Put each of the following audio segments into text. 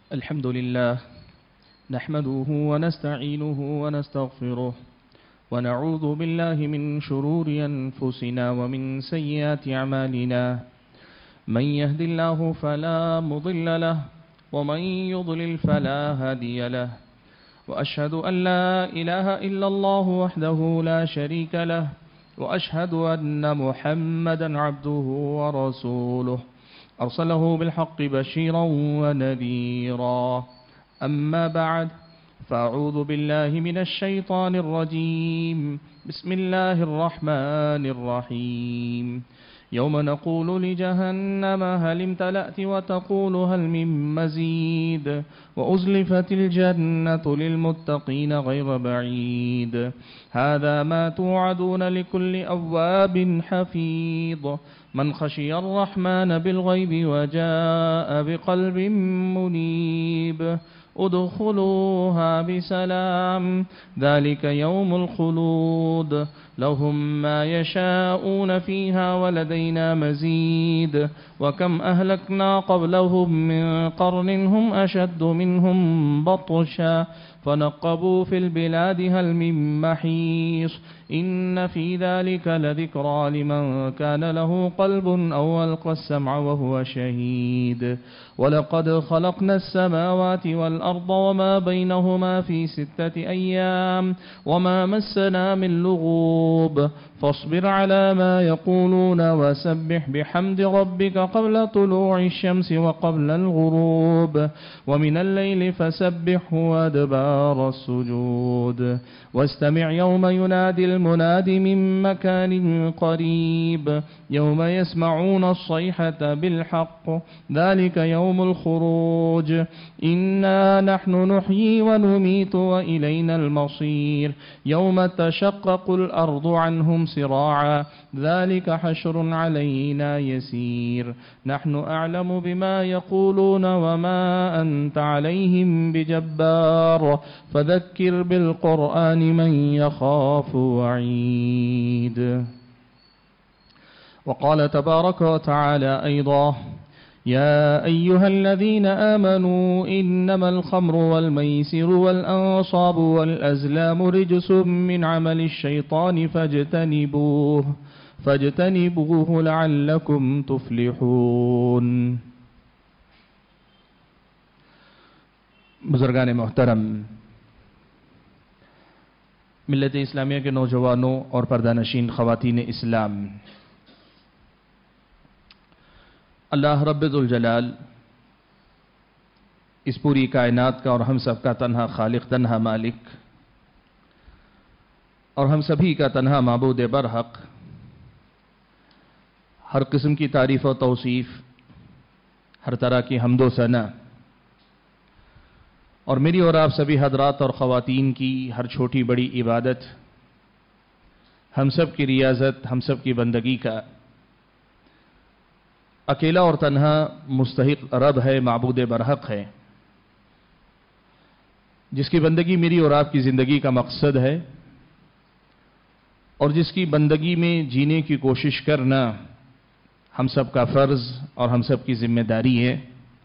الحمد لله نحمده ونستعينه ونستغفره ونعوذ بالله من شرور أنفسنا ومن سيئات أعمالنا من يهد الله فلا مضل له ومن يضلل فلا هادي له وأشهد أن لا إله إلا الله وحده لا شريك له وأشهد أن محمدا عبده ورسوله أرسله بالحق بشيرا ونذيرا أما بعد فأعوذ بالله من الشيطان الرجيم بسم الله الرحمن الرحيم يوم نقول لجهنم هل امتلأت وتقول هل من مزيد وأزلفت الجنة للمتقين غير بعيد هذا ما توعدون لكل أواب حفيظ من خشي الرحمن بالغيب وجاء بقلب منيب ادخلوها بسلام ذلك يوم الخلود لهم ما يشاءون فيها ولدينا مزيد وكم أهلكنا قبلهم من قرن هم أشد منهم بطشا فنقبوا في البلاد هل من محيص إن في ذلك لذكرى لمن كان له قلب أو ألقى السمع وهو شهيد ولقد خلقنا السماوات والأرض وما بينهما في 6 أيام وما مسنا من لغوب فاصبر على ما يقولون وسبح بحمد ربك قبل طلوع الشمس وقبل الغروب ومن الليل فسبحه وأدبار السجود واستمع يوم ينادي المناد من مكان قريب يوم يسمعون الصيحة بالحق ذلك يوم الخروج إنا نحن نحيي ونميت وإلينا المصير يوم تشقق الأرض عنهم سراعا ذلك حشر علينا يسير نحن أعلم بما يقولون وما أنت عليهم بجبار فذكر بالقرآن من يخاف وعيد وقال تبارك وتعالى أيضا يا أيها الذين آمنوا إنما الخمر والميسر والأنصاب والأزلام رجس من عمل الشيطان فاجتنبوه لعلكم تفلحون بزرگان محترم، ملت اسلامیہ کے نوجوانوں اور پردہ نشین خواتین اسلام، اللہ رب ذوالجلال اس پوری کائنات کا اور ہم سب کا تنہا خالق، تنہا مالک اور ہم سبھی کا تنہا معبود برحق، ہر قسم کی تعریف و توصیف، ہر طرح کی حمد و ثنا، اور میری اور آپ سبھی حضرات اور خواتین کی ہر چھوٹی بڑی عبادت، ہم سب کی ریاضت، ہم سب کی بندگی کا اکیلا اور تنہا مستحق رب ہے، معبود برحق ہے، جس کی بندگی میری اور آپ کی زندگی کا مقصد ہے اور جس کی بندگی میں جینے کی کوشش کرنا ہم سب کا فرض اور ہم سب کی ذمہ داری ہے۔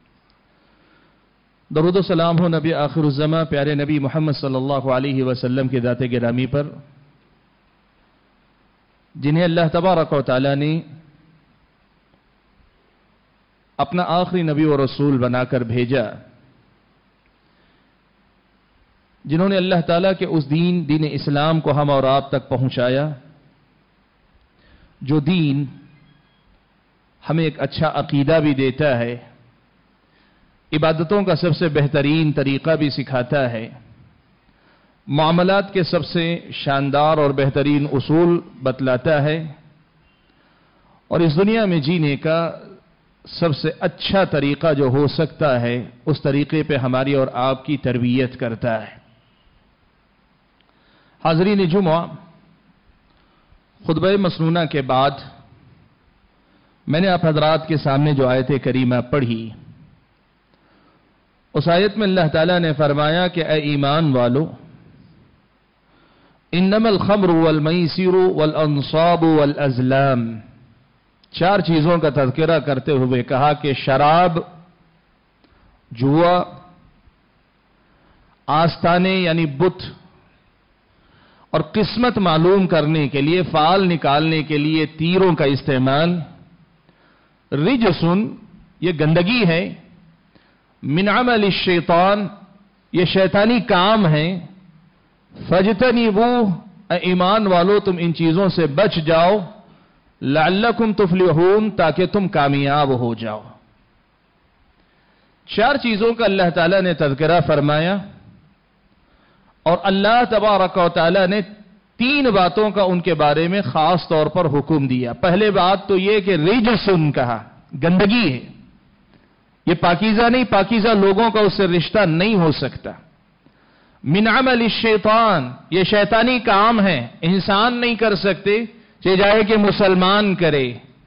درود و سلام ہو نبی آخر الزماں پیارے نبی محمد صلی اللہ علیہ وسلم کے ذات گرامی پر، جنہیں اللہ تبارک و تعالی نے اپنا آخری نبی و رسول بنا کر بھیجا، جنہوں نے اللہ تعالیٰ کے اس دین اسلام کو ہم اور آپ تک پہنچایا، جو دین ہمیں ایک اچھا عقیدہ بھی دیتا ہے، عبادتوں کا سب سے بہترین طریقہ بھی سکھاتا ہے، معاملات کے سب سے شاندار اور بہترین اصول بتلاتا ہے، اور اس دنیا میں جینے کا سب سے اچھا طریقہ جو ہو سکتا ہے اس طریقے پہ ہماری اور آپ کی تربیت کرتا ہے۔ حاضرین جمعہ، خطبہ مسنونہ کے بعد میں نے آپ حضرات کے سامنے جو آیت کریمہ پڑھی، اس آیت میں اللہ تعالیٰ نے فرمایا کہ اے ایمان والو، انما الخمر والمیسر والانصاب والازلام، 4 چیزوں کا تذکرہ کرتے ہوئے کہا کہ شراب، جوا، आस्थाने यानी बुत और किस्मत मालूम करने के लिए, फाल निकालने के लिए तीरों का इस्तेमाल। रिजसुन ये गंदगी है, मिन अमल शैतान ये शैतानी काम है। फजतनिबू ईमान वालों तुम इन चीजों से बच जाओ, लअल्लकुम तुफलिहून ताकि तुम कामयाब हो जाओ। 4 चीजों का अल्लाह ताला ने तज़किरा फरमाया और अल्लाह तबारक व तआला ने 3 बातों का उनके बारे में खास तौर पर हुक्म दिया। पहले बात तो यह कि रिजसुन कहा, गंदगी है, ये पाकीज़ा नहीं, पाकीज़ा लोगों का उससे रिश्ता नहीं हो सकता। मिन अमल शैतान ये शैतानी काम है, इंसान नहीं कर सकते, चाहे कि मुसलमान करे।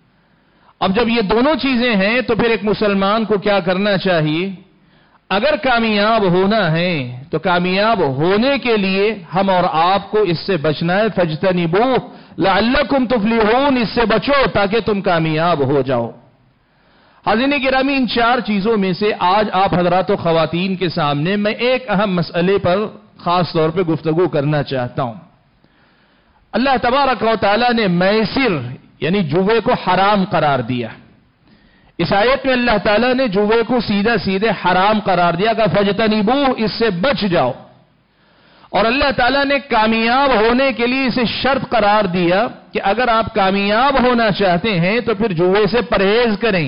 अब जब ये दोनों चीजें हैं तो फिर एक मुसलमान को क्या करना चाहिए? अगर कामयाब होना है तो कामयाब होने के लिए हम और आपको इससे बचना है। फजतनिबू लअल्लकुम तुफलिहून, इससे बचो ताकि तुम कामयाब हो जाओ। हाज़िरीन गिरामी, इन 4 चीजों में से आज आप हजरात व ख़वातीन के सामने मैं एक अहम मसले पर खास तौर पे गुफ्तगू करना चाहता हूं। अल्लाह तबारक व तआला ने मैसिर यानी जुए को हराम करार दिया। इस आयत में अल्लाह ताला ने जुए को सीधा सीधे हराम करार दिया कि फजतनिबू, इससे बच जाओ। और अल्लाह ताला ने कामयाब होने के लिए इसे शर्त करार दिया कि अगर आप कामयाब होना चाहते हैं तो फिर जुए से परहेज करें।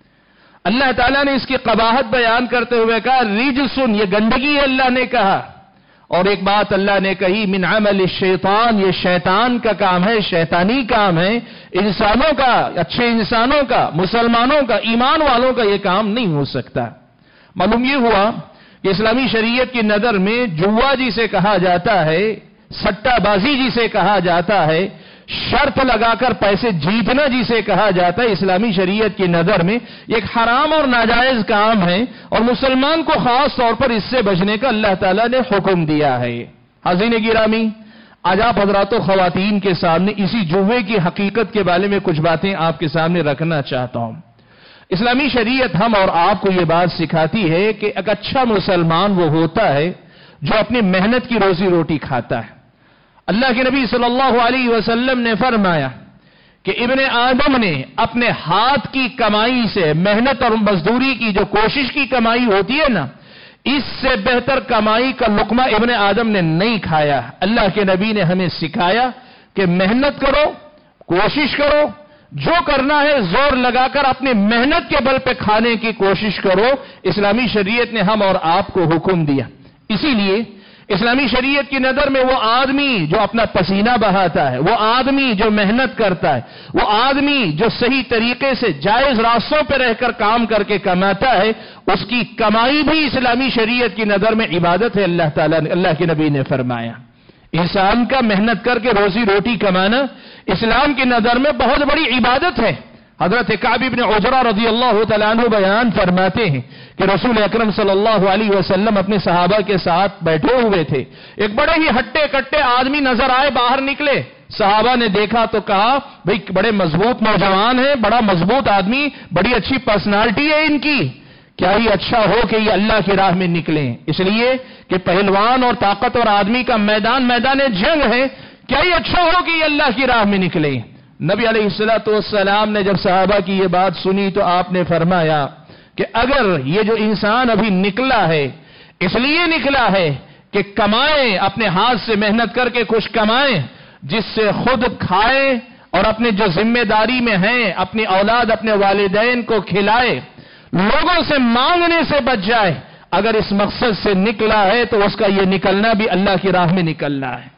अल्लाह ताला ने इसकी कबाहत बयान करते हुए कहा रिजसुन, ये गंदगी है अल्लाह ने कहा। और एक बात अल्लाह ने कही मिन अमल शैतान, ये शैतान का काम है, शैतानी काम है। इंसानों का, अच्छे इंसानों का, मुसलमानों का, ईमान वालों का ये काम नहीं हो सकता। मालूम ये हुआ कि इस्लामी शरीयत की नजर में जुआ जिसे कहा जाता है, सट्टाबाजी जिसे कहा जाता है, शर्त लगाकर पैसे जीतना जिसे कहा जाता है, इस्लामी शरीयत की नजर में एक हराम और नाजायज काम है और मुसलमान को खास तौर पर इससे बचने का अल्लाह ताला ने हुक्म दिया है। हाज़िरीन गिरामी, आज आप हजरात व ख़वातीन के सामने इसी जुए की हकीकत के बारे में कुछ बातें आपके सामने रखना चाहता हूं। इस्लामी शरीयत हम और आपको यह बात सिखाती है कि एक अच्छा मुसलमान वो होता है जो अपनी मेहनत की रोजी रोटी खाता है। अल्लाह के नबी सल्लल्लाहु अलैहि वसल्लम ने फरमाया कि इब्ने आदम ने अपने हाथ की कमाई से, मेहनत और मजदूरी की जो कोशिश की कमाई होती है ना, इससे बेहतर कमाई का लुकमा इब्ने आदम ने नहीं खाया। अल्लाह के नबी ने हमें सिखाया कि मेहनत करो, कोशिश करो, जो करना है जोर लगाकर अपनी मेहनत के बल पे खाने की कोशिश करो। इस्लामी शरीयत ने हम और आपको हुक्म दिया। इसीलिए इस्लामी शरीयत की नजर में वो आदमी जो अपना पसीना बहाता है, वो आदमी जो मेहनत करता है, वो आदमी जो सही तरीके से जायज रास्तों पर रहकर काम करके कमाता है, उसकी कमाई भी इस्लामी शरीयत की नजर में इबादत है। अल्लाह के नबी ने फरमाया इंसान का मेहनत करके रोजी रोटी कमाना इस्लाम की नजर में बहुत बड़ी इबादत है। हजरत काब इब्न उजरा रज़ियल्लाहु तआला अन्हु बयान फरमाते हैं कि रसूल अकरम सल्लल्लाहु अलैहि वसल्लम अपने सहाबा के साथ बैठे हुए थे। एक बड़े ही हट्टे कट्टे आदमी नजर आए, बाहर निकले। सहाबा ने देखा तो कहा भाई बड़े मजबूत नौजवान है, बड़ा मजबूत आदमी, बड़ी अच्छी पर्सनालिटी है इनकी, क्या ही अच्छा हो कि ये अल्लाह की राह में निकले। इसलिए कि पहलवान और ताकतवर आदमी का मैदान जंग है, क्या ही अच्छा हो कि ये अल्लाह की राह में निकले। नबी अलैहिस्सलातु वस्सलाम ने जब सहाबा की ये बात सुनी तो आपने फरमाया कि अगर ये जो इंसान अभी निकला है इसलिए निकला है कि कमाए, अपने हाथ से मेहनत करके कुछ कमाए जिससे खुद खाए और अपने जो जिम्मेदारी में है अपनी औलाद, अपने वालिदैन को खिलाए, लोगों से मांगने से बच जाए, अगर इस मकसद से निकला है तो उसका यह निकलना भी अल्लाह की राह में निकलना है।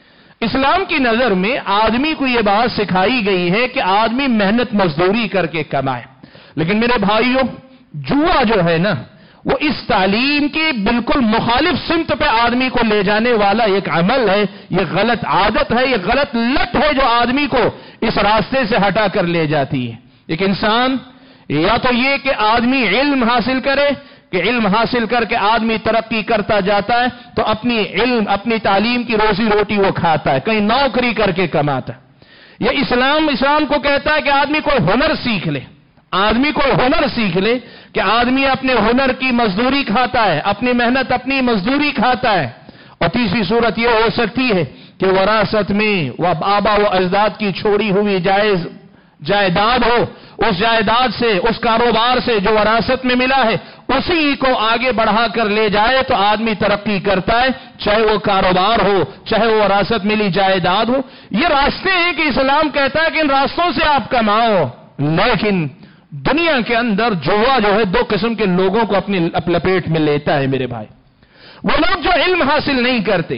इस्लाम की नजर में आदमी को यह बात सिखाई गई है कि आदमी मेहनत मजदूरी करके कमाए। लेकिन मेरे भाइयों, जुआ जो है ना, वो इस तालीम की बिल्कुल मुखालिफ सिमत पे आदमी को ले जाने वाला एक अमल है, ये गलत आदत है, ये गलत लत है जो आदमी को इस रास्ते से हटा कर ले जाती है। एक इंसान या तो ये कि आदमी इल्म हासिल करे कि इल्म हासिल करके आदमी तरक्की करता जाता है तो अपनी इल्म, अपनी तालीम की रोजी रोटी वो खाता है, कहीं नौकरी करके कमाता है। ये इस्लाम को कहता है कि आदमी कोई हुनर सीख ले, आदमी कोई हुनर सीख ले कि आदमी अपने हुनर की मजदूरी खाता है, अपनी मेहनत अपनी मजदूरी खाता है। और तीसरी सूरत यह हो सकती है कि वरासत में वह आबा व अजदाद की छोड़ी हुई जायदाद हो, उस जायदाद से, उस कारोबार से जो वरासत में मिला है, उसी को आगे बढ़ा कर ले जाए तो आदमी तरक्की करता है, चाहे वो कारोबार हो, चाहे वो वरासत मिली जायदाद हो। ये रास्ते हैं कि इस्लाम कहता है कि इन रास्तों से आप कमाओ। लेकिन दुनिया के अंदर जुआ जो है दो किस्म के लोगों को अपनी लपेट में लेता है मेरे भाई। वो लोग जो इल्म हासिल नहीं करते,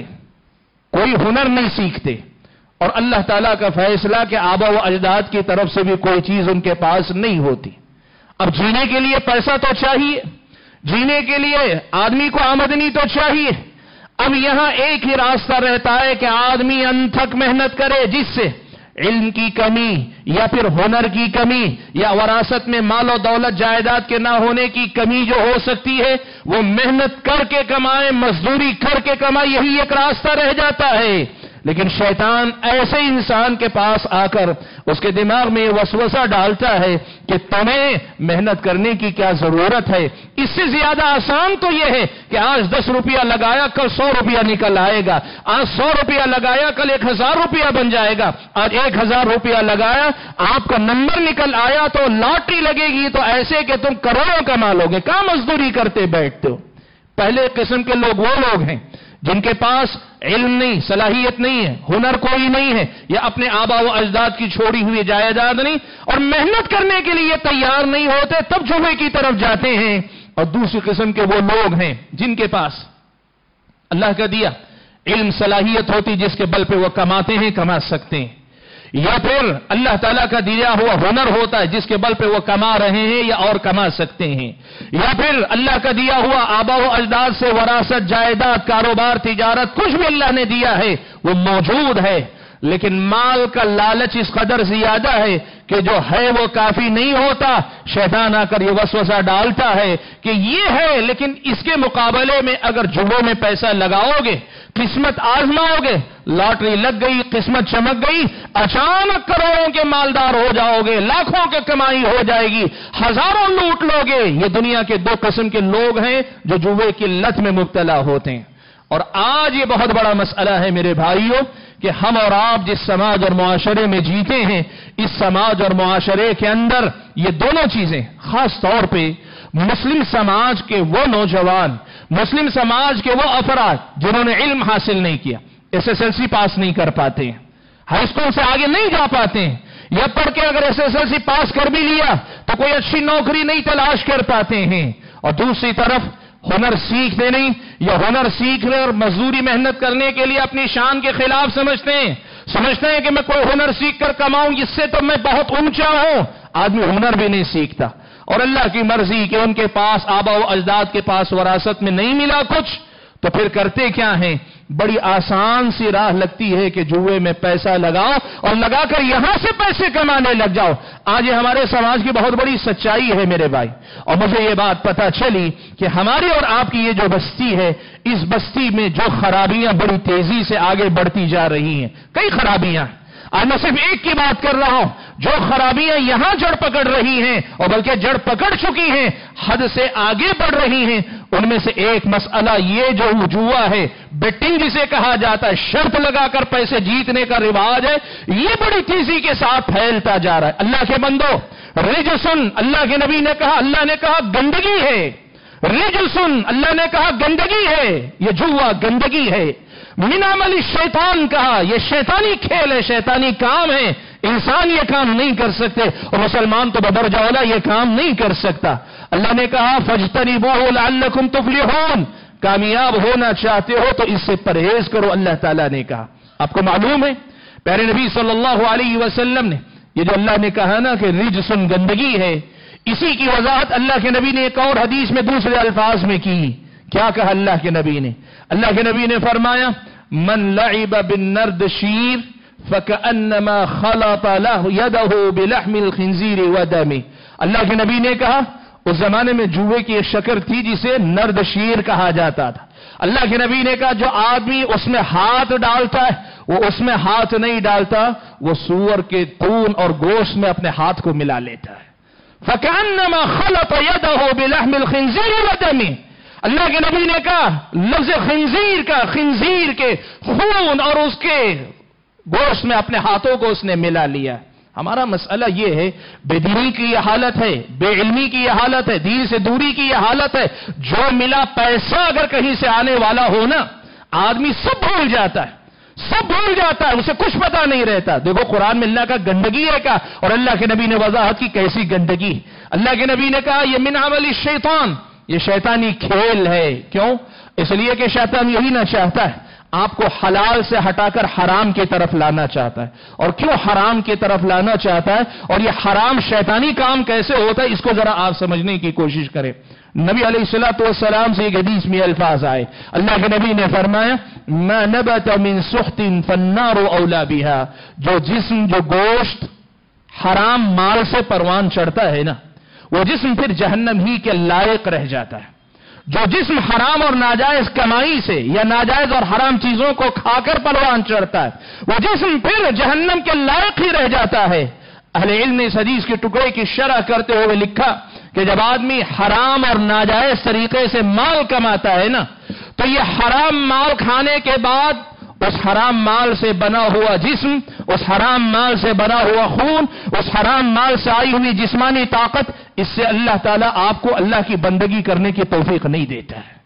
कोई हुनर नहीं सीखते, और अल्लाह ताला का फैसला कि आबा व अजदाद की तरफ से भी कोई चीज उनके पास नहीं होती। अब जीने के लिए पैसा तो चाहिए, जीने के लिए आदमी को आमदनी तो चाहिए। अब यहां एक ही रास्ता रहता है कि आदमी अनथक मेहनत करे, जिससे इल्म की कमी या फिर हुनर की कमी या वरासत में माल और दौलत जायदाद के ना होने की कमी जो हो सकती है, वो मेहनत करके कमाए, मजदूरी करके कमाए, यही एक रास्ता रह जाता है। लेकिन शैतान ऐसे इंसान के पास आकर उसके दिमाग में वसवसा डालता है कि तुम्हें मेहनत करने की क्या जरूरत है। इससे ज्यादा आसान तो यह है कि आज 10 रुपया लगाया, कल 100 रुपया निकल आएगा। आज 100 रुपया लगाया, कल 1000 रुपया बन जाएगा। आज 1000 रुपया लगाया, आपका नंबर निकल आया तो लॉटरी लगेगी, तो ऐसे कि तुम करोड़ों कमा लोगे। कहां मजदूरी करते बैठते हो। पहले किस्म के लोग वो लोग हैं जिनके पास इल्म नहीं, सलाहियत नहीं है, हुनर कोई नहीं है, या अपने आबा व अजदाद की छोड़ी हुई जायदाद नहीं, और मेहनत करने के लिए तैयार नहीं होते, तब जुए की तरफ जाते हैं। और दूसरी किस्म के वो लोग हैं जिनके पास अल्लाह का दिया इल्म सलाहियत होती, जिसके बल पे वो कमाते हैं, कमा सकते हैं, या फिर अल्लाह ताला का दिया हुआ हुनर होता है जिसके बल पे वो कमा रहे हैं या और कमा सकते हैं, या फिर अल्लाह का दिया हुआ आबा व अजदाद से वरासत, जायदाद, कारोबार, तिजारत, कुछ भी अल्लाह ने दिया है वो मौजूद है, लेकिन माल का लालच इस कदर ज्यादा है कि जो है वो काफी नहीं होता। शैतान आकर ये वसवसा डालता है कि ये है, लेकिन इसके मुकाबले में अगर जुए में पैसा लगाओगे, किस्मत आजमाओगे, लॉटरी लग गई, किस्मत चमक गई, अचानक करोड़ों के मालदार हो जाओगे, लाखों की कमाई हो जाएगी, हजारों लूट लोगे। ये दुनिया के दो किस्म के लोग हैं जो जुए की लत में मुब्तला होते हैं। और आज ये बहुत बड़ा मसला है मेरे भाइयों कि हम और आप जिस समाज और मुआशरे में जीते हैं, इस समाज और मुआशरे के अंदर ये दोनों चीजें, खास तौर पे मुस्लिम समाज के वो नौजवान, मुस्लिम समाज के वो अफराद जिन्होंने इल्म हासिल नहीं किया, SSLC पास नहीं कर पाते हैं, हाई स्कूल से आगे नहीं जा पाते हैं, या पढ़ के अगर SSLC पास कर भी लिया तो कोई अच्छी नौकरी नहीं तलाश कर पाते हैं। और दूसरी तरफ हुनर सीखते नहीं, या हुनर सीखने और मजदूरी मेहनत करने के लिए अपनी शान के खिलाफ समझते हैं कि मैं कोई हुनर सीख कर कमाऊं, इससे तो मैं बहुत ऊंचा हूं। आदमी हुनर भी नहीं सीखता, और अल्लाह की मर्जी कि उनके पास आबा व अजदाद के पास वरासत में नहीं मिला कुछ, तो फिर करते क्या हैं, बड़ी आसान सी राह लगती है कि जुए में पैसा लगाओ और लगाकर यहां से पैसे कमाने लग जाओ। आज ये हमारे समाज की बहुत बड़ी सच्चाई है मेरे भाई। और मुझे ये बात पता चली कि हमारी और आपकी ये जो बस्ती है, इस बस्ती में जो खराबियां बड़ी तेजी से आगे बढ़ती जा रही हैं, कई खराबियां, आज मैं सिर्फ एक की बात कर रहा हूं, जो खराबियां यहां जड़ पकड़ रही हैं और बल्कि जड़ पकड़ चुकी हैं, हद से आगे बढ़ रही हैं, उनमें से एक मसला ये जो जुआ है, बेटिंग जिसे कहा जाता है, शर्त लगाकर पैसे जीतने का रिवाज है, ये बड़ी तेजी के साथ फैलता जा रहा है। अल्लाह के बंदो, रिजसुन, अल्लाह के नबी ने कहा, अल्लाह ने कहा गंदगी है, रिजसुन, अल्लाह ने कहा गंदगी है, ये जुआ गंदगी है। मिनामली शैतान कहा, यह शैतानी खेल है, शैतानी काम है, इंसान ये काम नहीं कर सकते, और मुसलमान तो बदरजा औला ये काम नहीं कर सकता। अल्लाह ने कहा फज्तनिबूहु लअल्लकुम तुफ्लिहून, कामयाब होना चाहते हो तो इससे परहेज करो, अल्लाह ताला ने कहा। आपको मालूम है प्यारे नबी सल्लल्लाहु अलैहि वसल्लम ने ये जो अल्लाह ने कहा ना कि रिजसुन गंदगी है, इसी की वजाहत अल्लाह के नबी ने एक और हदीस में दूसरे अल्फाज में की। क्या कहा अल्लाह के नबी ने? अल्लाह के नबी ने फरमाया मन लइब बिन नर्द शीर फकअन्नमा खलत लहु यदहु बिलहमिल खिंजीर व दमी। अल्लाह के नबी ने कहा, उस जमाने में जुए की एक शक्ल थी जिसे नर्द शीर कहा जाता था। अल्लाह के नबी ने कहा जो आदमी उसमें हाथ डालता है वो उसमें हाथ नहीं डालता, वो सूअर के खून और गोश्त में अपने हाथ को मिला लेता है। فَكَأَنَّمَا خَلَطَ يَدَهُ بِلَحْمِ الْخِنزِيرِ وَدَمِهِ، اللہ کے نبی نے کہا لفظ خنزیر کے خون اور اس کے گوشت میں اپنے ہاتھوں کو اس نے ملا لیا۔ ہمارا مسئلہ یہ ہے، بے دینی کی یہ حالت ہے، بے علمی کی یہ حالت ہے، دین سے دوری کی یہ حالت ہے۔ جو ملا پیسہ اگر کہیں سے آنے والا ہو نا، آدمی سب بھول جاتا ہے، اسے کچھ پتا نہیں رہتا۔ دیکھو قرآن میں اللہ کا گندگی ہے کہا، اور اللہ کے نبی نے وضاحت کی کیسی گندگی۔ اللہ کے نبی نے کہا یہ من عمل الشیطان، یہ شیطانی کھیل ہے۔ کیوں؟ اس لیے کہ شیطان یہی نہ چاہتا ہے، آپ کو حلال سے ہٹا کر حرام کی طرف لانا چاہتا ہے۔ اور کیوں حرام کی طرف لانا چاہتا ہے، اور یہ حرام شیطانی کام کیسے ہوتا ہے، اس کو ذرا آپ سمجھنے کی کوشش کریں۔ نبی علیہ الصلوۃ سے ایک حدیث میں الفاظ آئے، اللہ کے نبی نے فرمایا ما نبت من سخط فالنار اولا بها، جو گوشت حرام مال سے پروان چڑھتا ہے نا، وہ جسم پھر جہنم ہی کے لائق رہ جاتا ہے۔ جو جسم حرام اور ناجائز کمائی سے یا ناجائز اور حرام چیزوں کو کھا کر پروان چڑھتا ہے، وہ جسم پھر جہنم کے لائق ہی رہ جاتا ہے۔ اہل علم نے اس حدیث کے ٹکڑے کی شرح کرتے ہوئے لکھا کہ جب آدمی حرام اور ناجائز طریقے سے مال کماتا ہے نا، تو یہ حرام مال کھانے کے بعد اس حرام مال سے بنا ہوا جسم، اس حرام مال سے بنا ہوا خون، اس حرام مال سے آئی ہوئی جسمانی طاقت، اس سے اللہ تعالیٰ آپ کو اللہ کی بندگی کرنے کی توفیق نہیں دیتا ہے۔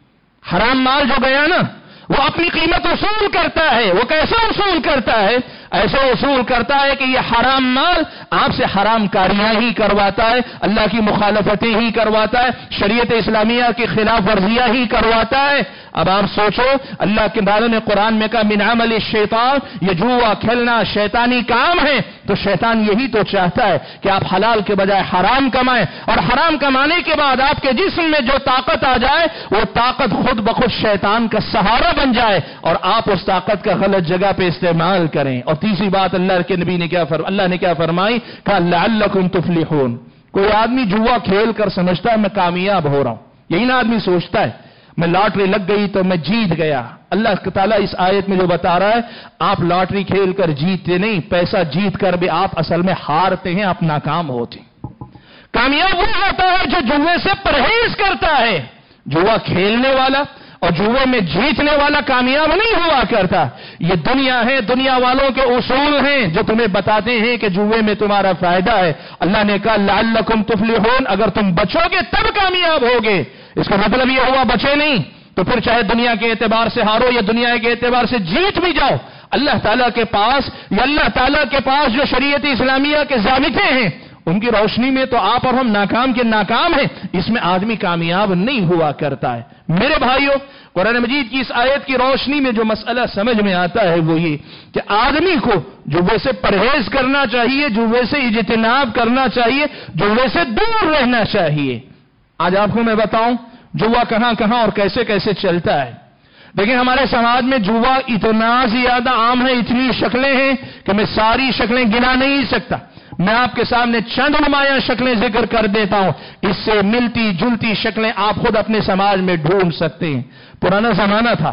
حرام مال جو گیا نا، وہ اپنی قیمت وصول کرتا ہے۔ وہ کیسے وصول کرتا ہے؟ ایسے وصول کرتا ہے کہ یہ حرام مال آپ سے حرام کاریاں ہی کرواتا ہے، اللہ کی مخالفتیں ہی کرواتا ہے، شریعت اسلامیہ کی خلاف ورزیاں ہی کرواتا ہے۔ اب آپ سوچو، اللہ کے تعالیٰ نے قرآن میں کہا من عمل الشیطان، یہ جوا کھیلنا شیطانی کام ہے، تو شیطان یہی تو چاہتا ہے کہ آپ حلال کے بجائے حرام کمائیں، اور حرام کمانے کے بعد آپ کے جسم میں جو طاقت آ جائے، وہ طاقت خود بخود شیطان کا سہارا بن جائے اور آپ اس طاقت کا غلط جگہ پہ استعمال کریں۔ اور تیسری بات اللہ کے نبی نے اللہ نے کیا فرمائی کہ لعلکم تفلحون۔ کوئی آدمی جوا کھیل کر سمجھتا ہے میں کامیاب ہو رہا ہوں، یہی نا آدمی سوچتا ہے میں لاٹری لگ گئی تو میں جیت گیا۔ اللہ تعالیٰ اس آیت میں جو بتا رہا ہے، آپ لاٹری کھیل کر جیتتے نہیں، پیسہ جیت کر بھی آپ اصل میں ہارتے ہیں، آپ ناکام ہوتے ہیں۔ کامیاب وہ ہوتا ہے جو جوے سے پرہیز کرتا ہے۔ جوا کھیلنے والا اور جوے میں جیتنے والا کامیاب نہیں ہوا کرتا۔ یہ دنیا ہے، دنیا والوں کے اصول ہیں جو تمہیں بتاتے ہیں کہ جوے میں تمہارا فائدہ ہے۔ اللہ نے کہا لعلکم تفلحون، اگر تم بچو گے تب کامیاب ہوگے۔ اس کا مطلب یہ ہوا بچے نہیں تو پھر چاہے دنیا کے اعتبار سے ہارو یا دنیا کے اعتبار سے جیت بھی جاؤ، اللہ تعالیٰ کے پاس یا اللہ تعالیٰ کے پاس جو شریعت اسلامیہ کے ضابطے ہیں ان کی روشنی میں تو آپ اور ہم ناکام کے ناکام ہیں، اس میں آدمی کامیاب نہیں ہوا کرتا ہے۔ میرے بھائیوں، قرآن مجید کی اس آیت کی روشنی میں جو مسئلہ سمجھ میں آتا ہے وہ یہ کہ آدمی کو جوے سے پرہیز کرنا چاہیے، جوے سے اجتناب کرنا چاہیے، جوے سے دور رہنا چاہیے۔ آج آپ کو میں بتاؤں جوا کہاں کہاں اور کیسے کیسے چلتا ہے۔ دیکھیں ہمارے سماج میں جوا اتنا زیادہ عام ہے، اتنی شکلیں ہیں کہ میں ساری شکلیں گنا نہیں سکتا۔ میں آپ کے سامنے چند نمایاں شکلیں ذکر کر دیتا ہوں، اس سے ملتی جلتی شکلیں آپ خود اپنے سماج میں ڈھونڈ سکتے ہیں۔ پرانا زمانہ تھا،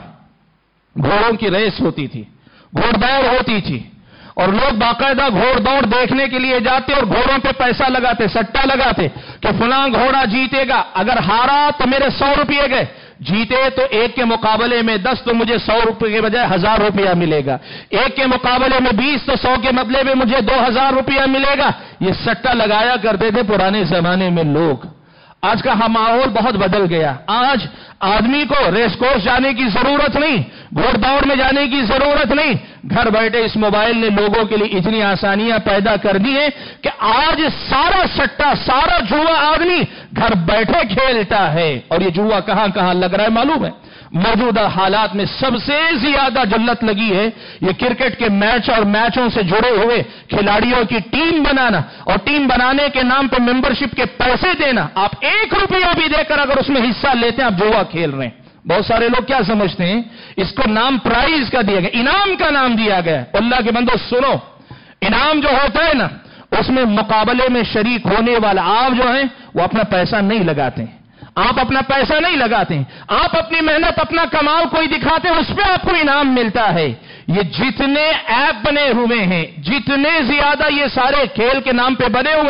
گھوڑوں کی ریس ہوتی تھی، گھوڑ دوڑ ہوتی تھی، اور لوگ باقاعدہ گھوڑ دوڑ دیکھنے کے لیے جاتے اور گھوڑوں پہ پیسہ لگاتے، سٹا لگاتے کہ فلاں گھوڑا جیتے گا، اگر ہارا تو میرے 100 روپئے گئے، جیتے تو ایک کے مقابلے میں 10 تو مجھے 100 روپئے کے بجائے 1000 روپیہ ملے گا، ایک کے مقابلے میں 20 تو 100 کے بدلے میں مجھے 2000 روپیہ ملے گا۔ یہ سٹا لگایا کرتے تھے پرانے زمانے میں لوگ۔ آج کا ماحول بہت بدل گیا، آج آدمی کو ریس کورس جانے کی ضرورت نہیں، گھوڑ دوڑ میں جانے کی ضرورت نہیں، گھر بیٹھے اس موبائل نے لوگوں کے لیے اتنی آسانیاں پیدا کر دی ہیں کہ آج سارا سٹا، سارا جوا آدمی گھر بیٹھے کھیلتا ہے۔ اور یہ جوا کہاں کہاں لگ رہا ہے معلوم ہے؟ موجودہ حالات میں سب سے زیادہ جلت لگی ہے یہ کرکٹ کے میچ اور میچوں سے جڑے ہوئے کھلاڑیوں کی ٹیم بنانا، اور ٹیم بنانے کے نام پہ ممبرشپ کے پیسے دینا۔ آپ 1 روپیہ بھی دے کر اگر اس میں حصہ لیتے ہیں آپ جوا کھیل رہے ہیں۔ بہت سارے لوگ کیا سمجھتے ہیں اس کو نام پرائز کا دیا گیا، انعام کا نام دیا گیا۔ اللہ کے بندو سنو، انعام جو ہوتا ہے نا اس میں مقابلے میں شریک ہونے والا آپ جو ہیں وہ اپنا پیسہ نہیں لگاتے ہیں، آپ اپنا پیسہ نہیں لگاتے ہیں، آپ اپنی محنت اپنا کمال کوئی دکھاتے ہیں، اس پہ آپ کو انعام ملتا ہے۔ یہ جتنے ایپ بنے ہوئے ہیں، جتنے زیادہ یہ سارے کھیل کے نام پہ بنے ہوئے،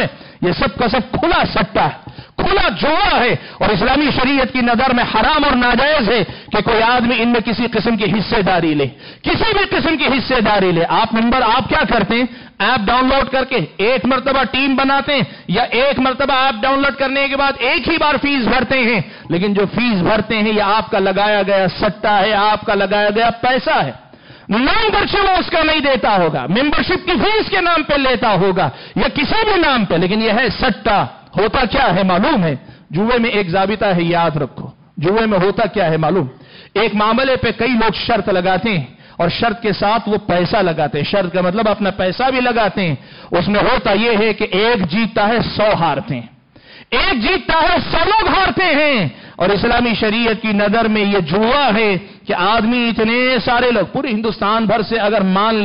یہ سب کا سب کھلا سٹا ہے، کھلا جوا ہے، اور اسلامی شریعت کی نظر میں حرام اور ناجائز ہے کہ کوئی آدمی ان میں کسی قسم کی حصے داری لے، کسی بھی قسم کی حصے داری لے۔ آپ کیا کرتے ہیں؟ ایپ ڈاؤن لوڈ کر کے ایک مرتبہ ٹیم بناتے ہیں، یا ایک مرتبہ ایپ ڈاؤن لوڈ کرنے کے بعد ایک ہی بار فیس بھرتے ہیں، لیکن جو فیس بھرتے ہیں یہ آپ کا لگایا گیا سٹا ہے، آپ کا لگایا گیا پیسہ ہے۔ ممبرشپ اس کا نہیں دیتا ہوگا، ممبرشپ کی فیس کے نام پہ لیتا ہوگا یا کسی بھی نام پہ، لیکن یہ ہے سٹا۔ ہوتا کیا ہے معلوم ہے؟ جوئے میں ایک ضابطہ ہے، یاد رکھو، جوئے میں ہوتا کیا ہے معلوم؟ ایک معاملے پہ کئی لوگ شرط لگاتے ہیں اور شرط کے ساتھ وہ پیسہ لگاتے ہیں، شرط کا مطلب اپنا پیسہ بھی لگاتے ہیں۔ اس میں ہوتا یہ ہے کہ ایک جیتتا ہے 100 ہارتے ہیں، ایک جیتتا ہے 100 لوگ ہارتے ہیں، اور اسلامی شریعت کی نظر میں یہ جوا ہے کہ آدمی اتنے سارے لوگ پورے ہندوستان بھر سے اگر مان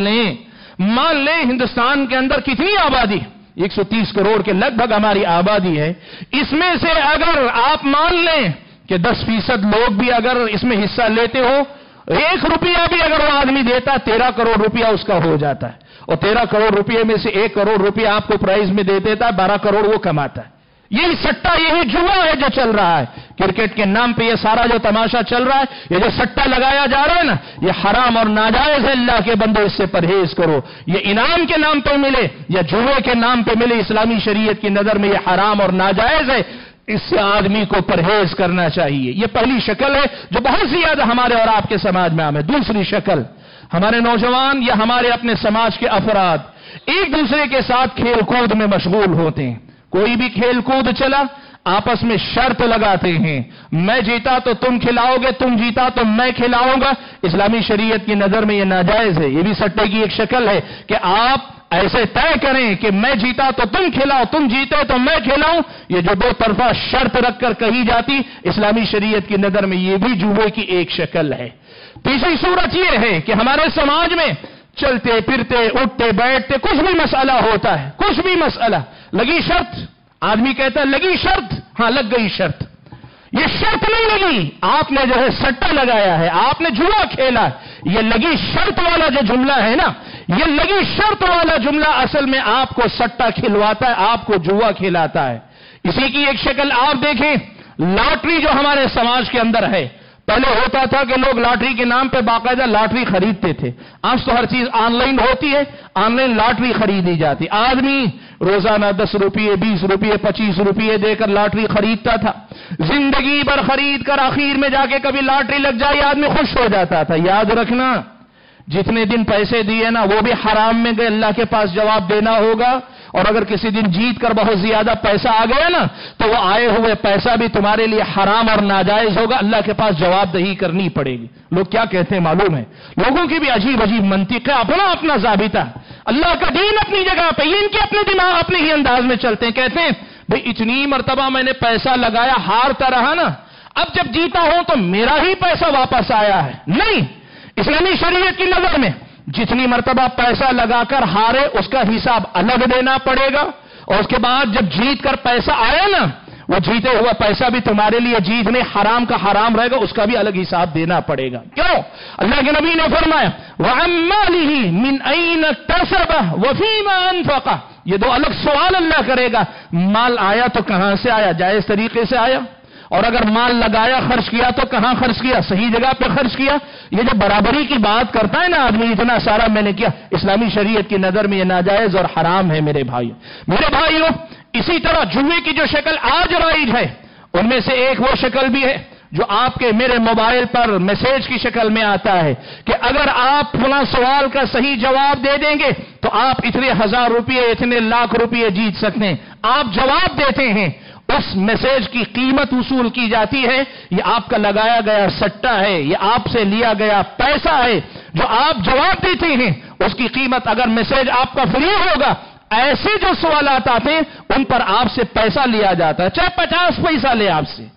لیں ہندوستان کے اندر کتنی آبادی، 130 کروڑ کے لگ بھگ ہماری آبادی ہے، اس میں سے اگر آپ مان لیں کہ 10% لوگ بھی اگر اس میں حصہ لیتے ہو، 1 روپیہ بھی اگر وہ آدمی دیتا، 13 کروڑ روپیہ اس کا ہو جاتا ہے، اور 13 کروڑ روپیے میں سے 1 کروڑ روپیہ آپ کو پرائز میں دے دیتا ہے، 12 کروڑ وہ کماتا ہے۔ یہی سٹا، یہی جوا ہے جو چل رہا ہے۔ کرکٹ کے نام پہ یہ سارا جو تماشا چل رہا ہے، یہ جو سٹا لگایا جا رہا ہے نا، یہ حرام اور ناجائز ہے۔ اللہ کے بندو اس سے پرہیز کرو۔ یہ انعام کے نام پہ ملے یا جوے کے نام پہ ملے، اسلامی شریعت کی نظر میں یہ حرام اور ناجائز ہے، اس سے آدمی کو پرہیز کرنا چاہیے۔ یہ پہلی شکل ہے جو بہت زیادہ ہمارے اور آپ کے سماج میں عام ہے۔ دوسری شکل، ہمارے نوجوان یا ہمارے اپنے سماج کے افراد ایک دوسرے کے ساتھ کھیل کود میں مشغول ہوتے ہیں۔ کوئی بھی کھیل کود چلا، آپس میں شرط لگاتے ہیں، میں جیتا تو تم کھلاؤ گے، تم جیتا تو میں کھلاؤں گا۔ اسلامی شریعت کی نظر میں یہ ناجائز ہے۔ یہ بھی سٹے کی ایک شکل ہے کہ آپ ایسے طے کریں کہ میں جیتا تو تم کھلاؤ، تم جیتے تو میں کھلاؤں۔ یہ جو دو طرفہ شرط رکھ کر کہی جاتی، اسلامی شریعت کی نظر میں یہ بھی جوے کی ایک شکل ہے۔ تیسری صورت یہ ہے کہ ہمارے سماج میں چلتے پھرتے اٹھتے بیٹھتے کچھ بھی مسئلہ ہوتا ہے، کچھ بھی مسئلہ، لگی شرط، آدمی کہتا ہے لگی شرط، ہاں لگ گئی شرط۔ یہ شرط نہیں لگی، آپ نے جو ہے سٹا لگایا ہے، آپ نے جوا کھیلا۔ یہ لگی شرط والا جو جملہ ہے نا، یہ لگی شرط والا جملہ اصل میں آپ کو سٹا کھلواتا ہے، آپ کو جوا کھلاتا ہے۔ اسی کی ایک شکل آپ دیکھیں، لاٹری جو ہمارے سماج کے اندر ہے۔ پہلے ہوتا تھا کہ لوگ لاٹری کے نام پہ باقاعدہ لاٹری خریدتے تھے، آج تو ہر چیز آن لائن ہوتی ہے، آن لائن لاٹری خریدی جاتی۔ آدمی روزانہ 10 روپئے 20 روپئے 25 روپئے دے کر لاٹری خریدتا تھا، زندگی بھر خرید کر آخر میں جا کے کبھی لاٹری لگ جائے آدمی خوش ہو جاتا تھا۔ یاد رکھنا، جتنے دن پیسے دیے نا وہ بھی حرام میں گئے، اللہ کے پاس جواب دینا ہوگا۔ اور اگر کسی دن جیت کر بہت زیادہ پیسہ آ گیا نا تو وہ آئے ہوئے پیسہ بھی تمہارے لیے حرام اور ناجائز ہوگا، اللہ کے پاس جواب دہی کرنی پڑے گی۔ لوگ کیا کہتے ہیں معلوم ہے؟ لوگوں کی بھی عجیب عجیب منطق ہے، اپنا اپنا ضابطہ، اللہ کا دین اپنی جگہ پہ، ان کے اپنے دماغ اپنے ہی انداز میں چلتے ہیں۔ کہتے ہیں بھئی اتنی مرتبہ میں نے پیسہ لگایا، ہارتا رہا نا، اب جب جیتا ہوں تو میرا ہی پیسہ واپس آیا ہے۔ نہیں، اسلامی شریعت کی نظر میں جتنی مرتبہ پیسہ لگا کر ہارے اس کا حساب الگ دینا پڑے گا، اور اس کے بعد جب جیت کر پیسہ آیا نا، وہ جیتے ہوا پیسہ بھی تمہارے لیے جیت میں حرام کا حرام رہے گا، اس کا بھی الگ حساب دینا پڑے گا۔ کیوں؟ اللہ کے نبی نے فرمایا وَعَمَّالِهِ مِنْ أَيْنَ اكْتَسَبَهُ وَفِيمَا أَنفَقَهُ، یہ دو الگ سوال اللہ کرے گا۔ مال آیا تو کہاں سے آیا؟ جائز طریقے سے آیا، اور اگر مال لگایا خرچ کیا تو کہاں خرچ کیا؟ صحیح جگہ پہ خرچ کیا۔ یہ جو برابری کی بات کرتا ہے نا آدمی، اتنا سارا میں نے کیا، اسلامی شریعت کی نظر میں یہ ناجائز اور حرام ہے میرے بھائیو۔ اسی طرح جوے کی جو شکل آج رائج ہے، ان میں سے ایک وہ شکل بھی ہے جو آپ کے میرے موبائل پر میسج کی شکل میں آتا ہے کہ اگر آپ فلاں سوال کا صحیح جواب دے دیں گے تو آپ اتنے 1000 روپئے اتنے لاکھ روپئے جیت سکتے ہیں۔ آپ جواب دیتے ہیں، اس میسج کی قیمت وصول کی جاتی ہے، یہ آپ کا لگایا گیا سٹا ہے، یہ آپ سے لیا گیا پیسہ ہے، جو آپ جواب دیتے ہیں اس کی قیمت، اگر میسج آپ کا فری ہوگا، ایسے جو سوالات آتے ہیں ان پر آپ سے پیسہ لیا جاتا ہے، چاہے 50 پیسہ لے آپ سے،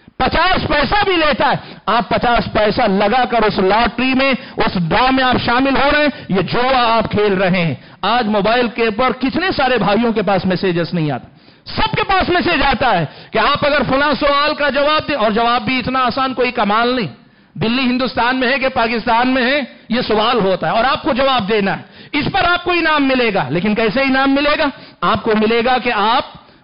50 پیسہ بھی لیتا ہے، آپ 50 پیسہ لگا کر اس لاٹری میں، اس ڈرا میں آپ شامل ہو رہے ہیں، یہ جوا آپ کھیل رہے ہیں۔ آج موبائل کے اوپر کتنے سارے بھائیوں کے پاس میسیجز نہیں آتے، سب کے پاس میسج آتا ہے کہ آپ اگر فلاں سوال کا جواب دیں، اور جواب بھی اتنا آسان کوئی کمال نہیں، دلی ہندوستان میں ہے کہ پاکستان میں ہے، یہ سوال ہوتا ہے اور آپ کو جواب دینا ہے، اس پر آپ کو انعام ملے گا۔ لیکن کیسے انعام ملے گا؟ آپ کو ملے گا کہ آپ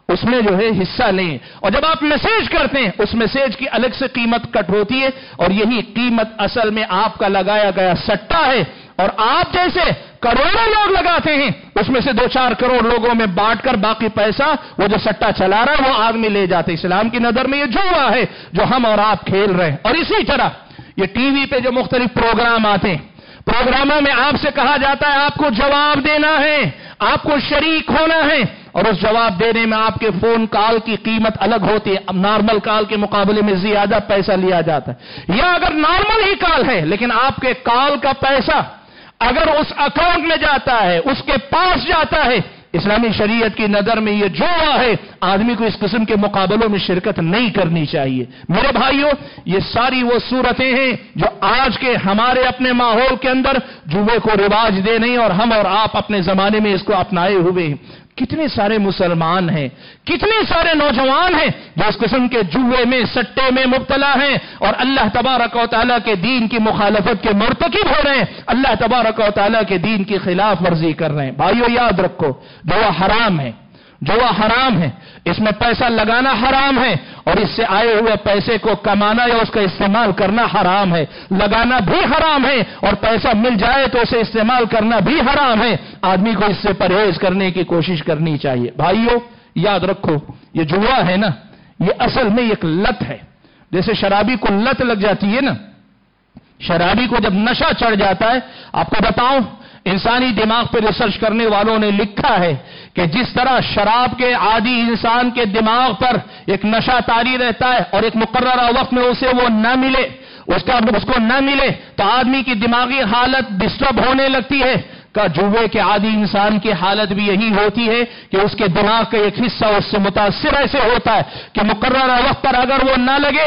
اس میں جو ہے حصہ لیں. اور جب آپ میسج کرتے ہیں اس میسج کی الگ سے قیمت کٹ ہوتی ہے، اور یہی قیمت اصل میں آپ کا لگایا گیا سٹا ہے. اور آپ جیسے کروڑوں لوگ لگاتے ہیں، اس میں سے 2-4 کروڑ لوگوں میں بانٹ کر باقی پیسہ وہ جو سٹا چلا رہا ہے وہ آدمی لے جاتے. اسلام کی نظر میں یہ جوا ہے جو ہم اور آپ کھیل رہے ہیں. اور اسی طرح یہ ٹی وی پہ جو مختلف پروگرام آتے ہیں، پروگراموں میں آپ سے کہا جاتا ہے آپ کو جواب دینا ہے، آپ کو شریک ہونا ہے، اور اس جواب دینے میں آپ کے فون کال کی قیمت الگ ہوتی ہے. اب نارمل کال کے مقابلے میں زیادہ پیسہ لیا جاتا ہے. یا اگر نارمل ہی کال ہے لیکن آپ کے کال کا پیسہ اگر اس اکاؤنٹ میں جاتا ہے، اس کے پاس جاتا ہے، اسلامی شریعت کی نظر میں یہ جوا ہے. آدمی کو اس قسم کے مقابلوں میں شرکت نہیں کرنی چاہیے. میرے بھائیوں، یہ ساری وہ صورتیں ہیں جو آج کے ہمارے اپنے ماحول کے اندر جوے کو رواج دے نہیں، اور ہم اور آپ اپنے زمانے میں اس کو اپنائے ہوئے ہیں. کتنے سارے مسلمان ہیں، کتنے سارے نوجوان ہیں جو اس قسم کے جوے میں، سٹے میں مبتلا ہیں، اور اللہ تبارک و تعالیٰ کے دین کی مخالفت کے مرتکب ہو رہے ہیں، اللہ تبارک و تعالیٰ کے دین کی خلاف ورزی کر رہے ہیں. بھائیو یاد رکھو، جوا حرام ہے، جوا حرام ہے. اس میں پیسہ لگانا حرام ہے، اور اس سے آئے ہوئے پیسے کو کمانا یا اس کا استعمال کرنا حرام ہے. لگانا بھی حرام ہے، اور پیسہ مل جائے تو اسے استعمال کرنا بھی حرام ہے. آدمی کو اس سے پرہیز کرنے کی کوشش کرنی چاہیے. بھائیو یاد رکھو، یہ جوا ہے نا، یہ اصل میں ایک لت ہے. جیسے شرابی کو لت لگ جاتی ہے نا، شرابی کو جب نشہ چڑھ جاتا ہے، آپ کو بتاؤں انسانی دماغ پہ ریسرچ کرنے والوں نے لکھا ہے کہ جس طرح شراب کے عادی انسان کے دماغ پر ایک نشہ طاری رہتا ہے، اور ایک مقررہ وقت میں اسے وہ نہ ملے، اس کو نہ ملے تو آدمی کی دماغی حالت ڈسٹرب ہونے لگتی ہے، کا جوے کے عادی انسان کی حالت بھی یہی ہوتی ہے کہ اس کے دماغ کا ایک حصہ اس سے متاثر ایسے ہوتا ہے کہ مقررہ وقت پر اگر وہ نہ لگے،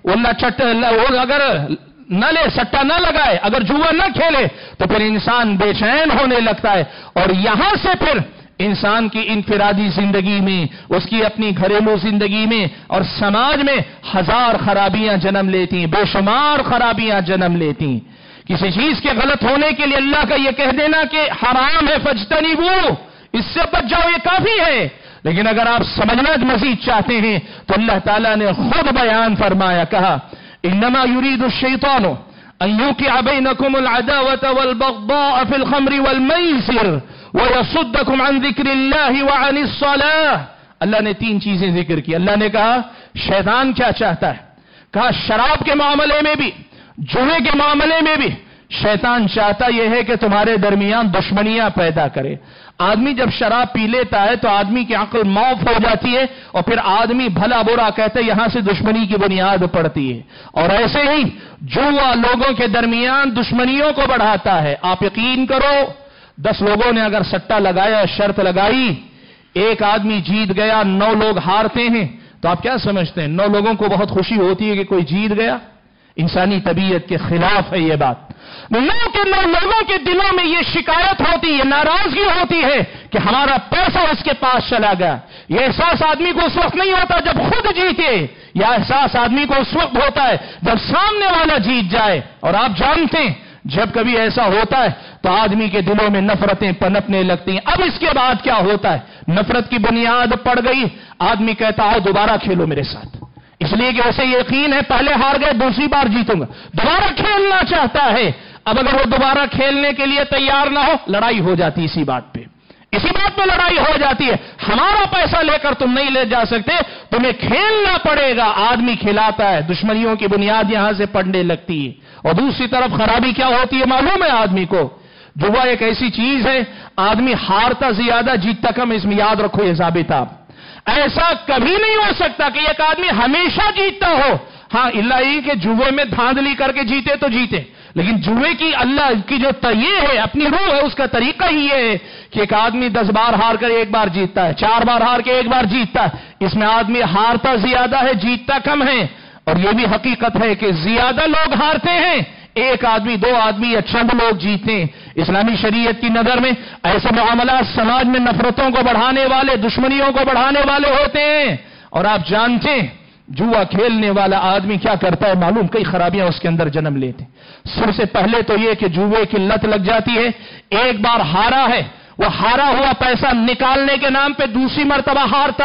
اگر نہ لے، سٹا نہ لگائے، اگر جوا نہ کھیلے تو پھر انسان بے چین ہونے لگتا ہے. اور یہاں سے پھر انسان کی انفرادی زندگی میں، اس کی اپنی گھریلو زندگی میں اور سماج میں ہزار خرابیاں جنم لیتی ہیں، بے شمار خرابیاں جنم لیتی ہیں. کسی چیز کے غلط ہونے کے لیے اللہ کا یہ کہہ دینا کہ حرام ہے فاجتنبوہ، اس سے بچ جاؤ، یہ کافی ہے. لیکن اگر آپ سمجھنا مزید چاہتے ہیں تو اللہ تعالیٰ نے خود بیان فرمایا، کہا انما يريد الشيطان ان يوقع بينكم العداوة والبغضاء في الخمر والميسر ويصدكم عن ذكر الله وعن الصلاة. اللہ نے 3 چیزیں ذکر کی. اللہ نے کہا شیطان کیا چاہتا ہے، کہا شراب کے معاملے میں بھی، جوے کے معاملے میں بھی شیطان چاہتا یہ ہے کہ تمہارے درمیان دشمنیاں پیدا کرے. آدمی جب شراب پی لیتا ہے تو آدمی کی عقل معاف ہو جاتی ہے، اور پھر آدمی بھلا برا کہتے یہاں سے دشمنی کی بنیاد پڑتی ہے. اور ایسے ہی جوا لوگوں کے درمیان دشمنیوں کو بڑھاتا ہے. آپ یقین کرو، 10 لوگوں نے اگر سٹا لگایا، شرط لگائی، ایک آدمی جیت گیا، 9 لوگ ہارتے ہیں، تو آپ کیا سمجھتے ہیں 9 لوگوں کو بہت خوشی ہوتی ہے کہ کوئی جیت گیا؟ انسانی طبیعت کے خلاف ہے یہ بات. 9 لوگوں کے دلوں میں یہ شکایت ہوتی ہے، ناراضگی ہوتی ہے کہ ہمارا پیسہ اس کے پاس چلا گیا. یہ احساس آدمی کو اس وقت نہیں ہوتا جب خود جیتے، یہ احساس آدمی کو اس وقت ہوتا ہے جب سامنے والا جیت جائے. اور آپ جانتے ہیں جب کبھی ایسا ہوتا ہے تو آدمی کے دلوں میں نفرتیں پنپنے لگتی ہیں. اب اس کے بعد کیا ہوتا ہے؟ نفرت کی بنیاد پڑ گئی، آدمی کہتا ہے دوبارہ کھیلو میرے ساتھ، اس لیے کہ اسے یقین ہے پہلے ہار گئے، دوسری بار جیتوں گا، دوبارہ کھیلنا چاہتا ہے. اب اگر وہ دوبارہ کھیلنے کے لیے تیار نہ ہو، لڑائی ہو جاتی اسی بات پہ، اسی بات پہ لڑائی ہو جاتی ہے. ہمارا پیسہ لے کر تم نہیں لے جا سکتے، تمہیں کھیلنا پڑے گا. آدمی کھلاتا ہے، دشمنیوں کی بنیاد یہاں سے پڑنے لگتی ہے. اور دوسری طرف خرابی کیا ہوتی ہے معلوم ہے آدمی کو؟ جوا ایک ایسی چیز ہے، آدمی ہارتا زیادہ جیتتا کم. اس میں یاد رکھو یہ ضابطہ، ایسا کبھی نہیں ہو سکتا کہ ایک آدمی ہمیشہ جیتتا ہو. ہاں اللہ ہی کہ جوے میں دھاندلی کر کے جیتے تو جیتے، لیکن جوے کی اللہ کی جو یہ ہے اپنی روح ہے، اس کا طریقہ ہی یہ ہے کہ ایک آدمی 10 بار ہار کر 1 بار جیتتا ہے، 4 بار ہار کے 1 بار جیتتا ہے. اس میں آدمی ہارتا زیادہ ہے، جیتتا کم ہے. اور یہ بھی حقیقت ہے کہ زیادہ لوگ ہارتے ہیں، 1 آدمی 2 آدمی یا چند لوگ جیتے ہیں. اسلامی شریعت کی نظر میں ایسے معاملات سماج میں نفرتوں کو بڑھانے والے، دشمنیوں کو بڑھانے والے ہوتے ہیں. اور آپ جانتے ہیں جوا کھیلنے والا آدمی کیا کرتا ہے معلوم؟ کئی خرابیاں اس کے اندر جنم لیتے ہیں. سب سے پہلے تو یہ کہ جوے کی لت لگ جاتی ہے. 1 بار ہارا ہے، وہ ہارا ہوا پیسہ نکالنے کے نام پہ دوسری مرتبہ ہارتا ہے،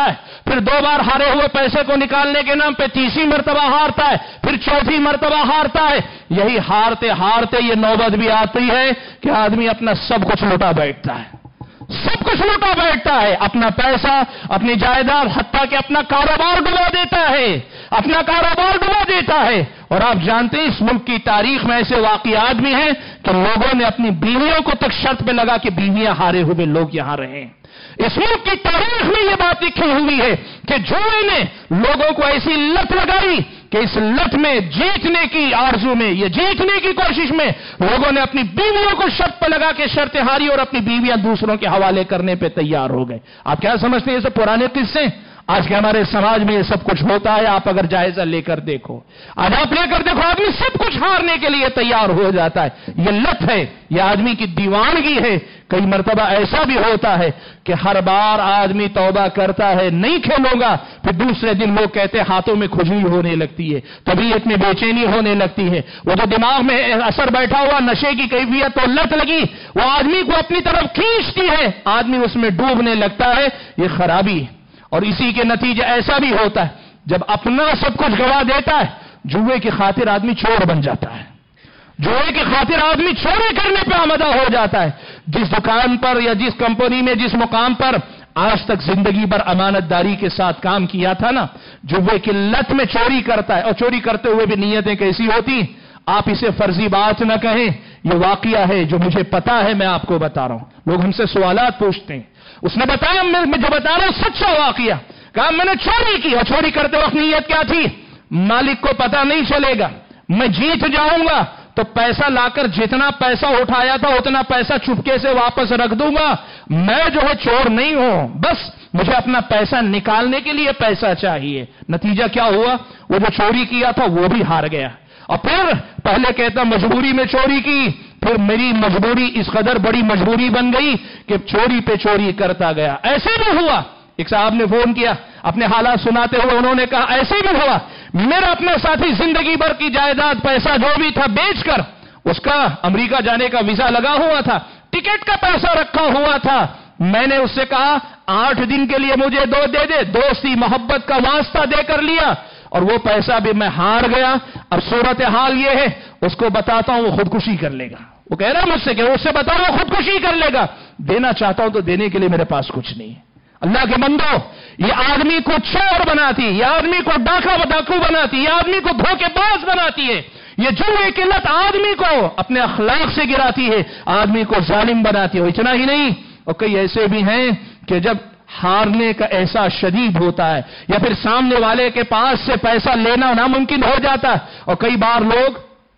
پھر 2 بار ہارے ہوئے پیسے کو نکالنے کے نام پہ تیسری مرتبہ ہارتا ہے، پھر چوتھی مرتبہ ہارتا ہے. یہی ہارتے ہارتے یہ نوبت بھی آتی ہے کہ آدمی اپنا سب کچھ لوٹا بیٹھتا ہے، سب کچھ لوٹا بیٹھتا ہے، اپنا پیسہ، اپنی جائیداد، حتیٰ کہ اپنا کاروبار ڈبا دیتا ہے، اپنا کاروبار ڈبا دیتا ہے. اور آپ جانتے ہیں اس ملک کی تاریخ میں ایسے واقعات بھی ہیں کہ لوگوں نے اپنی بیویوں کو تک شرط پہ لگا کہ بیویاں ہارے ہوئے لوگ یہاں رہیں. اس ملک کی تاریخ میں یہ بات لکھی ہوئی ہے کہ جوئے نے لوگوں کو ایسی لت لگائی کہ اس لت میں جیتنے کی آرزو میں، یہ جیتنے کی کوشش میں لوگوں نے اپنی بیویوں کو شرط پہ لگا کے شرطیں ہاری اور اپنی بیویاں دوسروں کے حوالے کرنے پہ تیار ہو گئے. آپ کیا سمجھتے ہیں یہ سب پرانے قصے؟ آج کے ہمارے سماج میں یہ سب کچھ ہوتا ہے. آپ اگر جائزہ لے کر دیکھو، آج آپ لے کر دیکھو، آدمی سب کچھ ہارنے کے لیے تیار ہو جاتا ہے. یہ لت ہے، یہ آدمی کی دیوانگی ہے. کئی مرتبہ ایسا بھی ہوتا ہے کہ ہر بار آدمی توبہ کرتا ہے نہیں کھیلوں گا، پھر دوسرے دن لوگ کہتے ہیں ہاتھوں میں کھجلی ہونے لگتی ہے، طبیعت میں بے چینی ہونے لگتی ہے. وہ جو دماغ میں اثر بیٹھا ہوا نشے کی کیفیت اور لت لگی وہ آدمی کو اپنی طرف کھینچتی ہے، آدمی اس میں ڈوبنے لگتا ہے. یہ خرابی ہے. اور اسی کے نتیجے ایسا بھی ہوتا ہے جب اپنا سب کچھ گوا دیتا ہے، جوئے کی خاطر آدمی چور بن جاتا ہے، جوئے کی خاطر آدمی چوری کرنے پہ آمادہ ہو جاتا ہے. جس دکان پر یا جس کمپنی میں جس مقام پر آج تک زندگی بھر امانت داری کے ساتھ کام کیا تھا نا، جوئے کی لت میں چوری کرتا ہے. اور چوری کرتے ہوئے بھی نیتیں کیسی ہوتی؟ آپ اسے فرضی بات نہ کہیں، یہ واقعہ ہے جو مجھے پتا ہے، میں آپ کو بتا رہا ہوں. لوگ ہم سے سوالات پوچھتے ہیں. اس نے بتایا، میں جو بتا رہا ہوں سچا واقعہ. کہا میں نے چوری کی، اور چوری کرتے وقت نیت کیا تھی؟ مالک کو پتا نہیں چلے گا، میں جیت جاؤں گا تو پیسہ لا کر جتنا پیسہ اٹھایا تھا اتنا پیسہ چپکے سے واپس رکھ دوں گا. میں جو ہے چور نہیں ہوں، بس مجھے اپنا پیسہ نکالنے کے لیے پیسہ چاہیے. نتیجہ کیا ہوا؟ وہ جو چوری کیا تھا وہ بھی ہار گیا. اور پھر پہلے کہتا مجبوری میں چوری کی، پھر میری مجبوری اس قدر بڑی مجبوری بن گئی کہ چوری پہ چوری کرتا گیا. ایسے بھی ہوا. ایک صاحب نے فون کیا اپنے حالات سناتے ہوئے، انہوں نے کہا ایسے بھی ہوا، میرا اپنا ساتھی زندگی بھر کی جائیداد پیسہ جو بھی تھا بیچ کر، اس کا امریکہ جانے کا ویزا لگا ہوا تھا، ٹکٹ کا پیسہ رکھا ہوا تھا. میں نے اس سے کہا 8 دن کے لیے مجھے دے دے، دوستی محبت کا واسطہ دے کر لیا، اور وہ پیسہ بھی میں ہار گیا. اب صورتحال یہ ہے، اس کو بتاتا ہوں وہ خودکشی کر لے گا. وہ کہہ رہا مجھ سے کہ اس سے بتاؤ وہ خودکشی کر لے گا. دینا چاہتا ہوں تو دینے کے لیے میرے پاس کچھ نہیں ہے. اللہ کے بندو، یہ آدمی کو چور بناتی، یہ آدمی کو ڈاکو بناتی، یہ آدمی کو دھوکے باز بناتی ہے. یہ جوئے کی لت آدمی کو اپنے اخلاق سے گراتی ہے، آدمی کو ظالم بناتی ہے. اتنا ہی نہیں، اور کئی ایسے بھی ہیں کہ جب ہارنے کا احساس شدید ہوتا ہے یا پھر سامنے والے کے پاس سے پیسہ لینا ناممکن ہو جاتا ہے. اور کئی بار لوگ،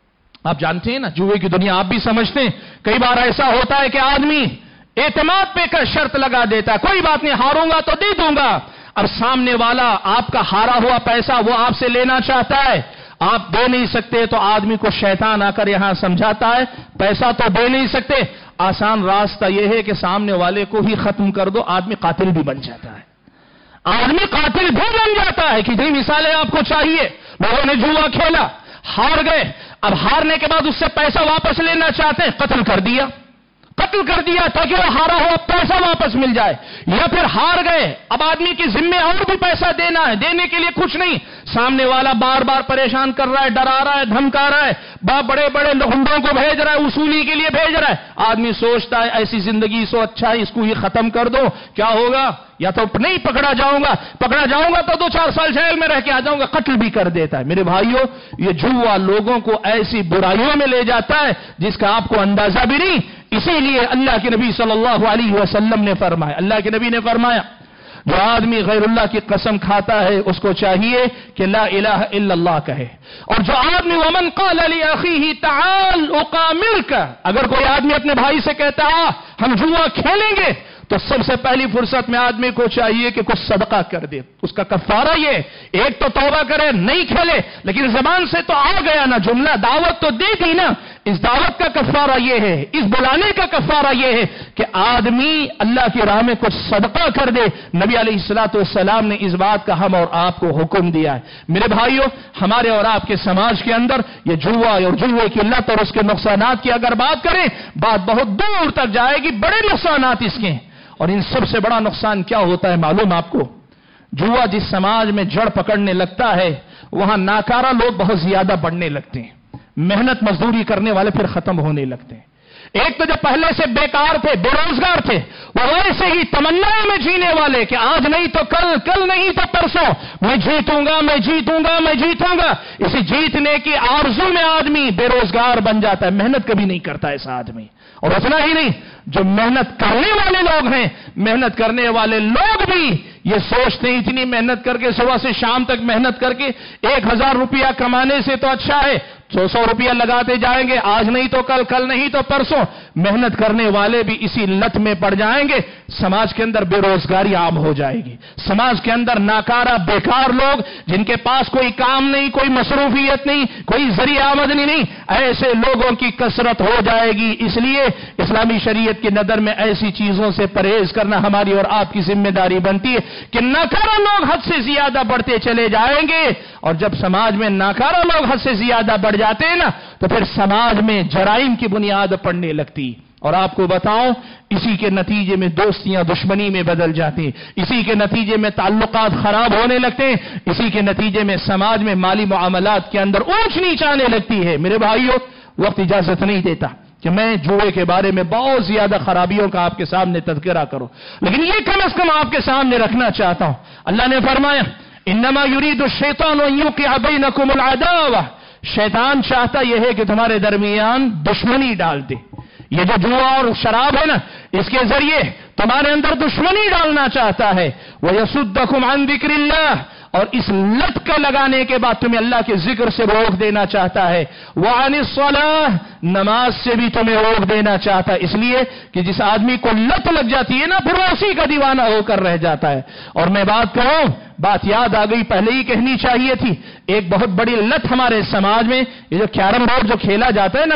آپ جانتے ہیں نا جوئے کی دنیا آپ بھی سمجھتے ہیں، کئی بار ایسا ہوتا ہے کہ آدمی اعتماد پہ کر شرط لگا دیتا ہے، کوئی بات نہیں ہاروں گا تو دے دوں گا. اب سامنے والا آپ کا ہارا ہوا پیسہ وہ آپ سے لینا چاہتا ہے، آپ دے نہیں سکتے تو آدمی کو شیطان آ کر یہاں سمجھاتا ہے پیسہ تو دے نہیں سکتے، آسان راستہ یہ ہے کہ سامنے والے کو ہی ختم کر دو. آدمی قاتل بھی بن جاتا ہے، آدمی قاتل بھی بن جاتا ہے. کتنی مثالیں آپ کو چاہیے. لوگوں نے جوا کھیلا، ہار گئے، اب ہارنے کے بعد اس سے پیسہ واپس لینا چاہتے ہیں، قتل کر دیا تاکہ وہ ہارا ہوا پیسہ واپس مل جائے. یا پھر ہار گئے، اب آدمی کی ذمہ اور بھی پیسہ دینا ہے، دینے کے لیے کچھ نہیں، سامنے والا بار بار پریشان کر رہا ہے، ڈرا رہا ہے، دھمکا رہا ہے، بڑے بڑے لونڈوں کو بھیج رہا ہے، وصولی کے لیے بھیج رہا ہے. آدمی سوچتا ہے ایسی زندگی سو اچھا ہے، اس کو ہی ختم کر دو. کیا ہوگا؟ یا تو نہیں پکڑا جاؤں گا تو 2-4 سال جیل میں رہ کے آ جاؤں گا. قتل بھی کر دیتا ہے. میرے بھائیوں، یہ جوا لوگوں کو ایسی برائیوں میں لے جاتا ہے جس کا آپ کو اندازہ بھی نہیں. اسی لیے اللہ کے نبی صلی اللہ علیہ وسلم نے فرمایا، اللہ کے نبی نے فرمایا جو آدمی غیر اللہ کی قسم کھاتا ہے اس کو چاہیے کہ لا الہ الا اللہ کہے. اور جو آدمی ومن قال لاخیہ تعال اقامرک، اگر کوئی آدمی اپنے بھائی سے کہتا ہے ہم جوا کھیلیں گے، تو سب سے پہلی فرصت میں آدمی کو چاہیے کہ کچھ صدقہ کر دے. اس کا کفارہ یہ، ایک تو توبہ کرے نہیں کھیلے، لیکن زبان سے تو آ گیا نا جملہ، دعوت تو دی تھی نا. اس دعوت کا کفارہ یہ ہے، اس بلانے کا کفارہ یہ ہے کہ آدمی اللہ کی راہ میں کچھ صدقہ کر دے. نبی علیہ الصلوۃ والسلام نے اس بات کا ہم اور آپ کو حکم دیا ہے. میرے بھائیوں، ہمارے اور آپ کے سماج کے اندر یہ جوا اور جوے کی لت اور اس کے نقصانات کی اگر بات کریں، بات بہت دور تک جائے گی. بڑے نقصانات اس کے ہیں، اور ان سب سے بڑا نقصان کیا ہوتا ہے معلوم آپ کو؟ जुआ जिस समाज में जड़ पकड़ने लगता है वहां नाकारा लोग बहुत ज्यादा बढ़ने लगते हैं, मेहनत मजदूरी करने वाले फिर खत्म होने लगते हैं। एक तो जो पहले से बेकार थे, बेरोजगार थे, वो वैसे ही तमन्नाओं में जीने वाले कि आज नहीं तो कल, कल नहीं तो परसों मैं जीतूंगा, मैं जीतूंगा, मैं जीतूंगा, इसी जीतने की आरज़ू में आदमी बेरोजगार बन जाता है, मेहनत कभी नहीं करता ऐसा आदमी। और उतना ही नहीं, जो मेहनत करने वाले लोग हैं, मेहनत करने वाले लोग भी ये सोचते हैं इतनी मेहनत करके सुबह से शाम तक मेहनत करके 1000 रुपया कमाने से तो अच्छा है 100 रुपया लगाते जाएंगे, आज नहीं तो कल, कल नहीं तो परसों। मेहनत करने वाले भी इसी लत में पड़ जाएंगे, समाज के अंदर बेरोजगारी आम हो जाएगी, समाज के अंदर नाकारा बेकार लोग जिनके पास कोई काम नहीं, कोई मसरूफियत नहीं, कोई जरिया आमदनी नहीं, ऐसे लोगों की कसरत हो जाएगी। इसलिए इस्लामी शरीयत की नजर में ऐसी चीजों से परहेज करना हमारी और आपकी जिम्मेदारी बनती है कि नाकारा लोग हद से ज्यादा बढ़ते चले जाएंगे, और जब समाज में नाकारा लोग हद से ज्यादा बढ़ जाते हैं ना, तो फिर समाज में जराइम की बुनियाद पड़ने लगती। और आपको बताऊं, इसी के नतीजे में दोस्तियां दुश्मनी में बदल जाती हैं, इसी के नतीजे में ताल्लुकात खराब होने लगते हैं, इसी के नतीजे में समाज में माली मुआमलात के अंदर ऊंच नीच आने लगती है। मेरे भाइयों, वक्त इजाजत नहीं देता कि मैं जुए के बारे में बहुत ज्यादा खराबियों का आपके सामने तज़किरा करूं, लेकिन ये कम से कम आपके सामने रखना चाहता हूं। अल्लाह ने फरमाया, इन्नमा युरीदु शैतानु अन युक़िअ बैनकुमुल अदावा, शैतान चाहता यह है कि तुम्हारे दरमियान दुश्मनी डाल दे। ये जो जुआ और शराब है ना, इसके जरिए तुम्हारे अंदर दुश्मनी डालना चाहता है। वयसुद्दकुम अन ज़िक्रिल्लाह, और इस लत का लगाने के बाद तुम्हें अल्लाह के जिक्र से रोक देना चाहता है। वअनिस्सलाह, नमाज से भी तुम्हें रोक देना चाहता है, इसलिए कि जिस आदमी को लत लग जाती है ना, फिर वो उसी का दीवाना होकर रह जाता है। और मैं बात करूं, बात याद आ गई, पहले ही कहनी चाहिए थी, एक बहुत बड़ी लत हमारे समाज में, ये जो कैरम बोर्ड जो खेला जाता है ना,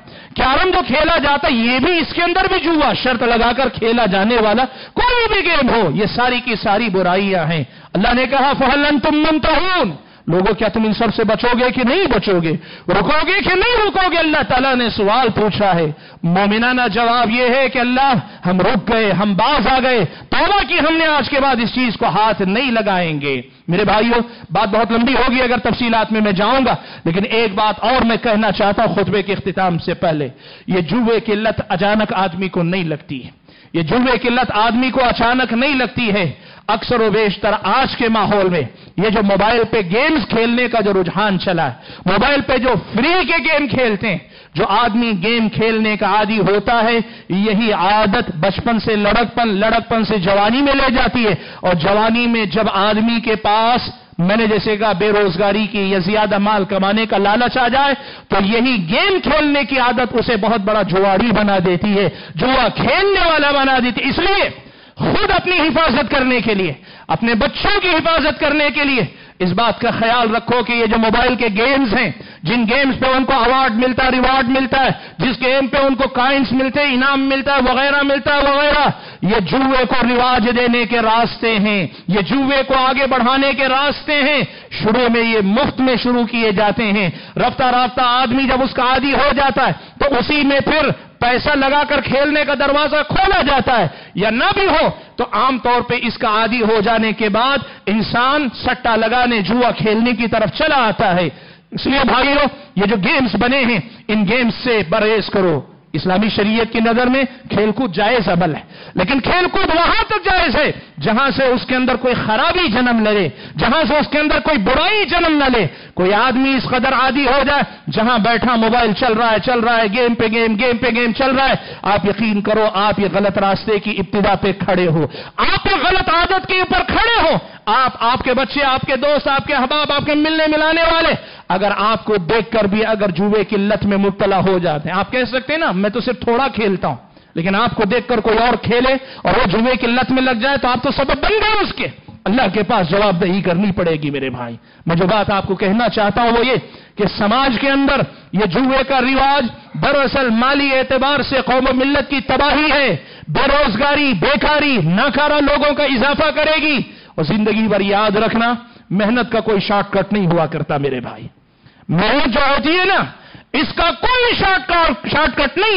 कैरम जो खेला जाता है, ये भी इसके अंदर भी जुआ, शर्त लगाकर खेला जाने वाला कोई भी गेम हो, ये सारी की सारी बुराइयां हैं। अल्लाह ने कहा, फहल अंतुम मुंतहून, लोगों क्या तुम इन सब से बचोगे कि नहीं बचोगे, रुकोगे कि नहीं रुकोगे? अल्लाह ताला ने सवाल पूछा है। मोमिनाना जवाब यह है कि अल्लाह, हम रुक गए, हम बाज आ गए, तौबा की हमने, आज के बाद इस चीज को हाथ नहीं लगाएंगे। मेरे भाइयों, बात बहुत लंबी होगी अगर तफसीलात में मैं जाऊंगा, लेकिन एक बात और मैं कहना चाहता हूं खुतबे के इख्तिताम से पहले। ये जुए की लत अचानक आदमी को नहीं लगती है, ये जुए की लत आदमी को अचानक नहीं लगती है। अक्सर व बेशतर आज के माहौल में ये जो मोबाइल पे गेम्स खेलने का जो रुझान चला है, मोबाइल पे जो फ्री के गेम खेलते हैं, जो आदमी गेम खेलने का आदी होता है, यही आदत बचपन से लड़कपन, लड़कपन से जवानी में ले जाती है, और जवानी में जब आदमी के पास, मैंने जैसे कहा, बेरोजगारी की या ज्यादा माल कमाने का लालच आ जाए, तो यही गेम खेलने की आदत उसे बहुत बड़ा जुआरी बना देती है, जुआ खेलने वाला बना देती है। इसलिए खुद अपनी हिफाजत करने के लिए, अपने बच्चों की हिफाजत करने के लिए इस बात का ख्याल रखो कि ये जो मोबाइल के गेम्स हैं, जिन गेम्स पे उनको अवार्ड मिलता है, रिवार्ड मिलता है, जिस गेम पे उनको कॉइन्स मिलते हैं, इनाम मिलता है, वगैरह मिलता है वगैरह, ये जुए को रिवाज देने के रास्ते हैं, ये जुए को आगे बढ़ाने के रास्ते हैं। शुरू में ये मुफ्त में शुरू किए जाते हैं, रफ्ता रफ्ता आदमी जब उसका आदी हो जाता है तो उसी में फिर पैसा लगाकर खेलने का दरवाजा खोला जाता है, या ना भी हो तो आमतौर पे इसका आदी हो जाने के बाद इंसान सट्टा लगाने, जुआ खेलने की तरफ चला आता है। इसलिए भाइयों, ये जो गेम्स बने हैं, इन गेम्स से परहेज करो। इस्लामी शरीयत की नजर में खेलकूद जायज अमल है, लेकिन खेलकूद वहां तक जायज है जहां से उसके अंदर कोई खराबी जन्म न ले, जहां से उसके अंदर कोई बुराई जन्म न ले। कोई आदमी इस कदर आदी हो जाए, जहां बैठा मोबाइल चल रहा है, गेम पे गेम चल रहा है, आप यकीन करो आप ये गलत रास्ते की इब्तिदा पे खड़े हो, आप ये गलत आदत के ऊपर खड़े हो। आप, आपके बच्चे, आपके दोस्त, आपके अहबाब, आपके मिलने मिलाने वाले, अगर आपको देखकर भी अगर जुए की लत में मुब्तला हो जाते हैं, आप कह सकते हैं ना, मैं तो सिर्फ थोड़ा खेलता हूं, लेकिन आपको देखकर कोई और खेले और वो जुए की लत में लग जाए तो आप तो सबब बन गए उसके। अल्लाह के पास जवाबदेही करनी पड़ेगी। मेरे भाई, मैं जो बात आपको कहना चाहता हूं वो ये कि समाज के अंदर ये जुए का रिवाज दरअसल माली एतबार से कौम मिल्लत की तबाही है, बेरोजगारी, बेकारी, नाकारा लोगों का इजाफा करेगी। और जिंदगी भर याद रखना, मेहनत का कोई शॉर्टकट नहीं हुआ करता मेरे भाई। मेहनत जो होती है ना, इसका कोई शॉर्टकट नहीं है।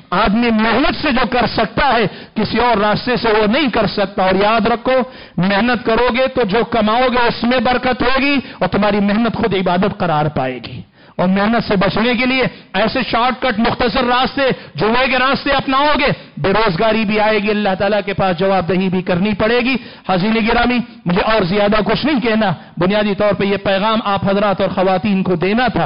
آدمی محنت سے جو کر سکتا ہے کسی اور راستے سے وہ نہیں کر سکتا. اور یاد رکھو محنت کرو گے تو جو کماؤ گے اس میں برکت ہوگی اور تمہاری محنت خود عبادت قرار پائے گی. اور محنت سے بچنے کے لیے ایسے شارٹ کٹ مختصر راستے جوئے کے راستے اپناؤ گے بے روزگاری بھی آئے گی, اللہ تعالیٰ کے پاس جواب دہی بھی کرنی پڑے گی. حاضرین گرامی, مجھے اور زیادہ کچھ نہیں کہنا, بنیادی طور پہ یہ پیغام آپ حضرات اور خواتین کو دینا تھا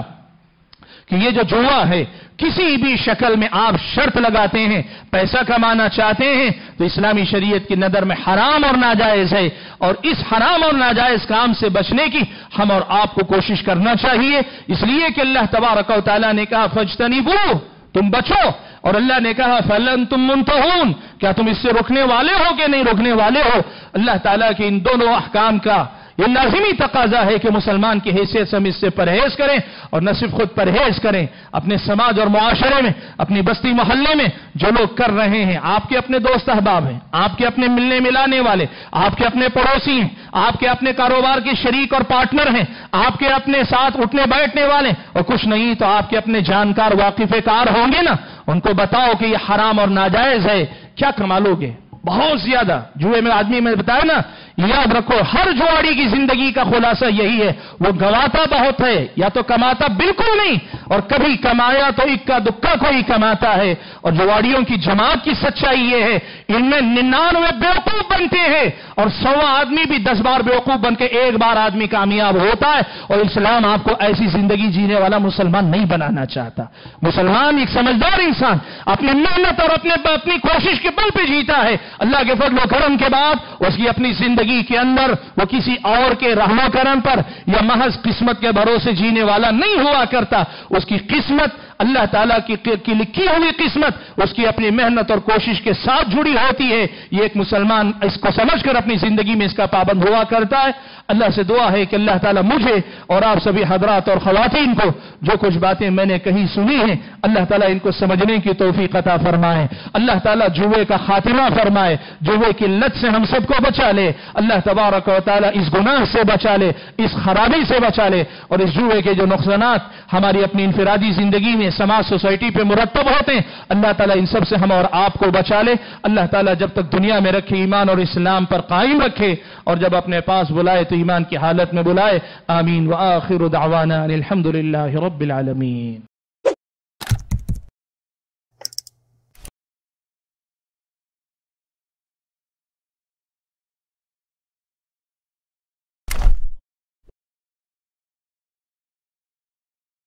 کہ یہ جو جوا ہے کسی بھی شکل میں آپ شرط لگاتے ہیں, پیسہ کمانا چاہتے ہیں تو اسلامی شریعت کی نظر میں حرام اور ناجائز ہے. اور اس حرام اور ناجائز کام سے بچنے کی ہم اور آپ کو کوشش کرنا چاہیے, اس لیے کہ اللہ تبارک و تعالیٰ نے کہا فاجتنبوہ, تم بچو. اور اللہ نے کہا فَلَنْتُمْ مُنْتَهُونَ, کیا تم اس سے رکنے والے ہو کہ نہیں رکنے والے ہو. اللہ تعالیٰ کے ان دونوں احکام کا یہ لازمی تقاضا ہے کہ مسلمان کی حیثیت سے ہم اس سے پرہیز کریں, اور نہ صرف خود پرہیز کریں, اپنے سماج اور معاشرے میں, اپنی بستی محلے میں جو لوگ کر رہے ہیں, آپ کے اپنے دوست احباب ہیں, آپ کے اپنے ملنے ملانے والے, آپ کے اپنے پڑوسی ہیں, آپ کے اپنے کاروبار کے شریک اور پارٹنر ہیں, آپ کے اپنے ساتھ اٹھنے بیٹھنے والے, اور کچھ نہیں تو آپ کے اپنے جانکار واقف کار ہوں گے نا, ان کو بتاؤ کہ یہ حرام اور ناجائز ہے. کیا کما لو گے؟ بہت زیادہ. جوئے میں آدمی میں بتایا نا, یاد رکھو ہر جواری کی زندگی کا خلاصہ یہی ہے, وہ گواتا بہت ہے یا تو کماتا بالکل نہیں, اور کبھی کمایا تو اکا دکا کوئی کماتا ہے. اور جواڑیوں کی جماعت کی سچائی یہ ہے, ان میں 99 بیوقوف بنتے ہیں اور 100 آدمی بھی 10 بار بیوقوف بن کے ایک بار آدمی کامیاب ہوتا ہے. اور اسلام آپ کو ایسی زندگی جینے والا مسلمان نہیں بنانا چاہتا. مسلمان ایک سمجھدار انسان اپنی محنت اور اپنی کوشش کے بل پہ جیتا ہے. اللہ کے فضل و کرم کے بعد اس کی اپنی زندگی کے اندر وہ کسی اور کے رحم و کرم پر یا محض قسمت کے بھروسے جینے والا نہیں ہوا کرتا. اس کی قسمت اللہ تعالیٰ کی لکھی ہوئی قسمت اس کی اپنی محنت اور کوشش کے ساتھ جڑی ہوتی ہے. یہ ایک مسلمان اس کو سمجھ کر اپنی زندگی میں اس کا پابند ہوا کرتا ہے. اللہ سے دعا ہے کہ اللہ تعالیٰ مجھے اور آپ سبھی حضرات اور خواتین کو جو کچھ باتیں میں نے کہیں سنی ہیں اللہ تعالیٰ ان کو سمجھنے کی توفیق عطا فرمائے. اللہ تعالیٰ جوئے کا خاتمہ فرمائے, جوئے کی لت سے ہم سب کو بچا لے. اللہ تبارک و تعالیٰ اس گناہ سے بچا لے, اس خرابی سے بچا لے, اور اس جوئے کے جو نقصانات ہماری اپنی انفرادی زندگی میں سماج سوسائٹی پہ مرتب ہوتے ہیں اللہ تعالیٰ ان سب سے ہم اور آپ کو بچا لے. اللہ تعالیٰ جب تک دنیا میں رکھے ایمان اور اسلام پر قائم رکھے, اور جب اپنے پاس بلائے تو ایمان کی حالت میں بلائے. آمین. وآخر دعوانا الحمدللہ رب العالمین.